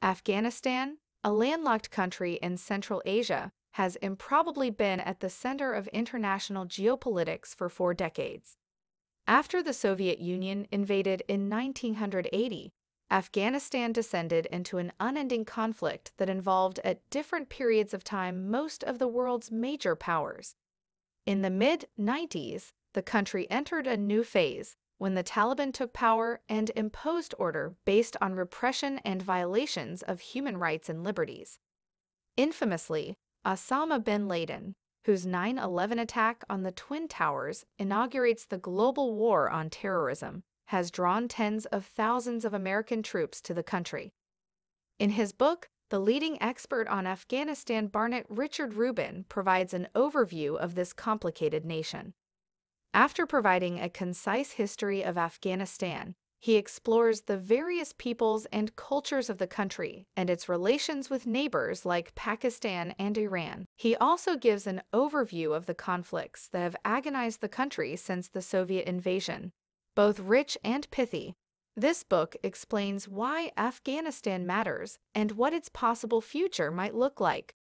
Afghanistan, a landlocked country in Central Asia, has improbably been at the center of international geopolitics for 4 decades. After the Soviet Union invaded in 1980, Afghanistan descended into an unending conflict that involved at different periods of time most of the world's major powers. In the mid-90s, the country entered a new phase when the Taliban took power and imposed order based on repression and violations of human rights and liberties. Infamously, Osama bin Laden, whose 9/11 attack on the Twin Towers inaugurates the global war on terrorism, has drawn tens of thousands of American troops to the country. In his book, the leading expert on Afghanistan Barnett Richard Rubin provides an overview of this complicated nation. After providing a concise history of Afghanistan, he explores the various peoples and cultures of the country and its relations with neighbors like Pakistan and Iran. He also gives an overview of the conflicts that have agonized the country since the Soviet invasion, both rich and pithy. This book explains why Afghanistan matters and what its possible future might look like.